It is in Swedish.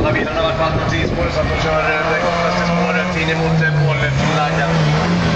Båda bilarna har varit på alternativspåret så att de kör det kortaste spåret in emot målflaggan.